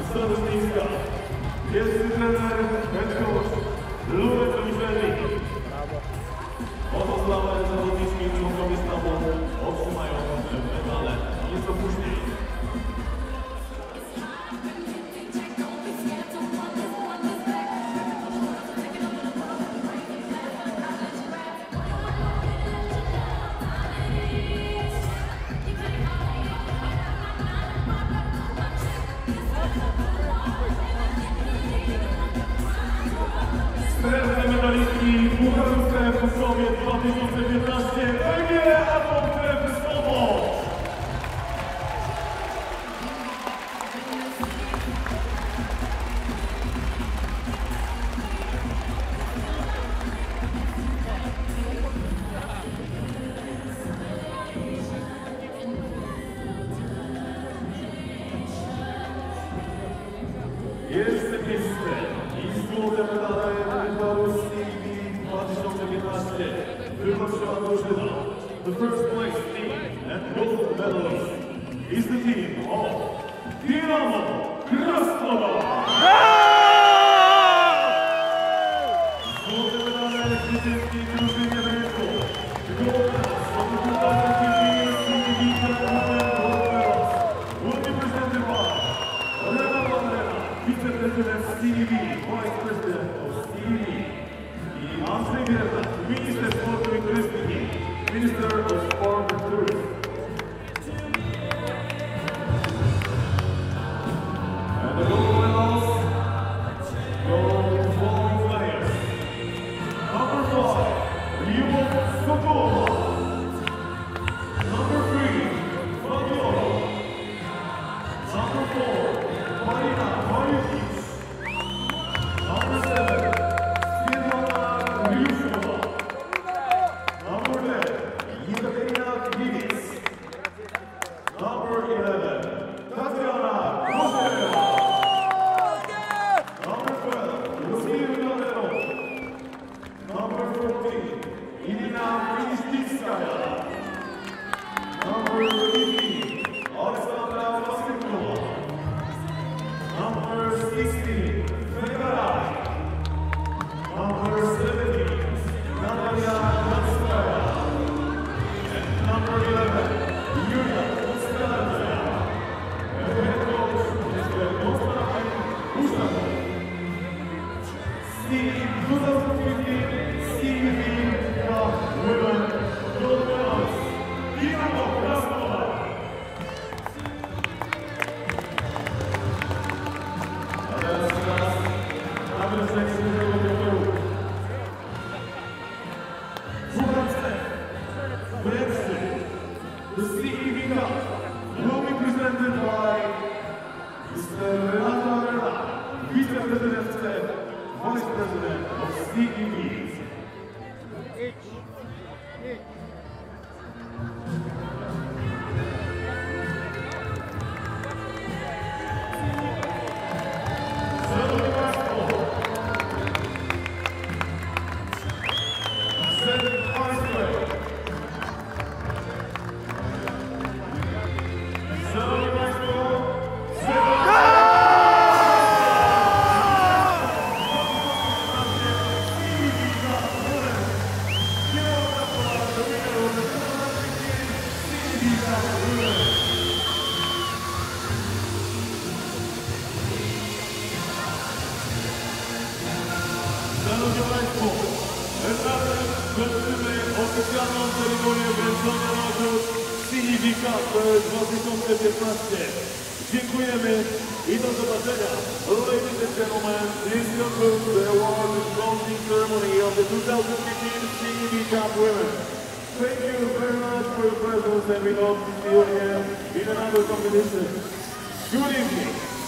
Stanowiska jest trener, head coach Louis Michelin. Pozostałe zawodniczki i członkowie stawu otrzymają medale nieco później. Srebrne medalistki Pucharu Stref w Kosowie 2015 PGE Atom Trefesowo. Jeszcze miejsce i złote medale Pucharu CEV 2015 wywalczyła drużyna. The first place team and gold medalist is the team of Dynamo Krasnodar. Złote medale zwycięskiej drużynie rynku. Gold medals from the 2015 CEV Gold medals will be presented by Rena Valera, Vice-President CEV, Vice President of CEV, i Andrzej Wierna, Minister Sportu i Turystyki, Minister of Sport and Tourism. And the gold medals go to the following players. Number 5, Liu Sokola. Number 3, Fabiola. Number 4, Marina Mariukic. Number 7, Svetlana Ryushkova. Number 10, Yekaterina Kivits. Number 11, Tatiana Kozeleva. Number 12, Lucia Valero. Number 14, Irina Kristitskaya. Number 15, Alexandra Vasilkova. Number 16, Fegarai. Number 17, Natalia Natskaya. And number 11, Yulia Oskadaya. And the head coach is Konstantin Ushanov. The 2015 CEV Cup Women Gold Medals, Dynamo Krasnodar. The CEV Cup will be presented by Mr. Renato Arena, Vice-President, Vice President of CEV. Szanowni Państwo, razem kończymy oficjalną ceremonię wręczenia nagród CEV Cup 2015. Dziękujemy i do zobaczenia. Ladies and gentlemen, this concludes the award and closing ceremony of the 2015 CEV Cup Women. Thank you very much for your presence and we hope to see you again in another competition. Good evening.